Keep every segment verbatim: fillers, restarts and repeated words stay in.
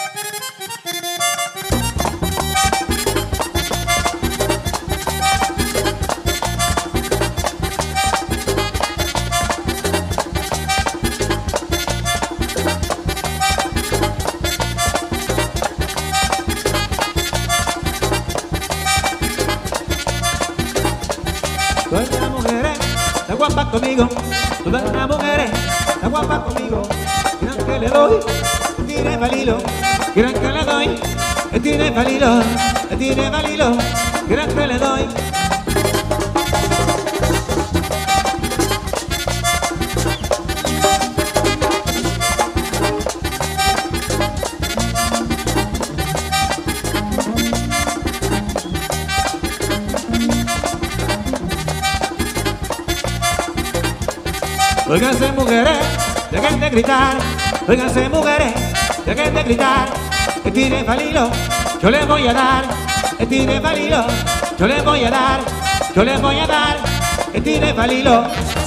Todas las mujeres están guapas conmigo, todas las mujeres están guapas conmigo. Quieren que le doy, el tiro es balilo. Quieren que le doy, el tiro es balilo, el tiro es balilo. Quieren que le doy. Óiganse mujeres, dejen de gritar. Óiganse mujeres, dejen de gritar. El tiro es balilo, yo les voy a dar. El tiro es balilo, yo les voy a dar. Yo les voy a dar. El tiro es balilo.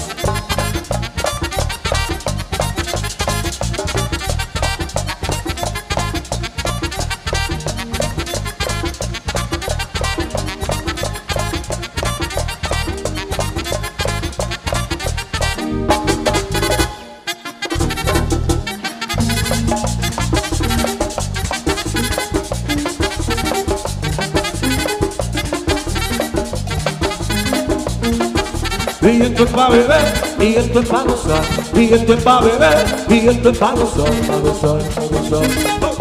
Y esto es pa' beber, y esto es pa' gozar, y esto es pa' beber, y esto es pa' gozar, pa' gozar, pa' gozar. ¡Oh!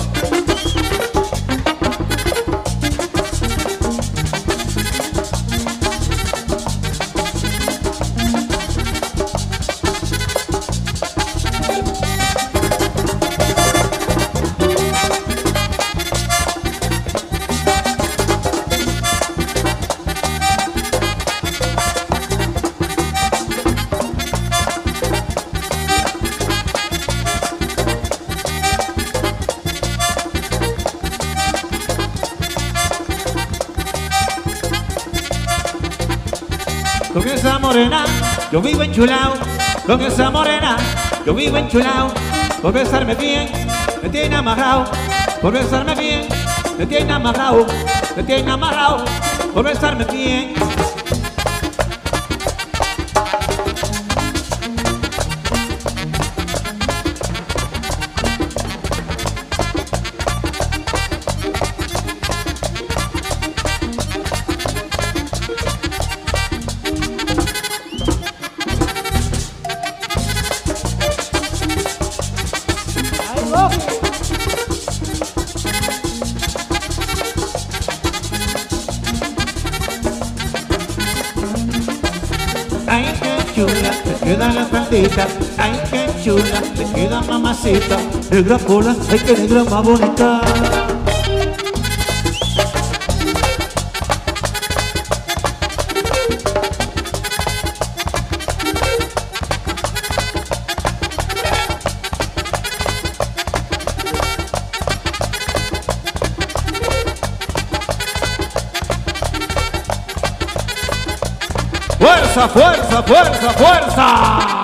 Con esa morena yo vivo enchulao, con esa morena yo vivo enchulao. Por besarme bien me tiene amarrado, por besarme bien me tiene amarrado, me tiene amarrado, por besarme bien. Ay, qué chula, te quedan las falditas. Ay, qué chula, te queda mamacita. Negra cola, ay, qué negra más bonita. ¡Fuerza, fuerza, fuerza, fuerza!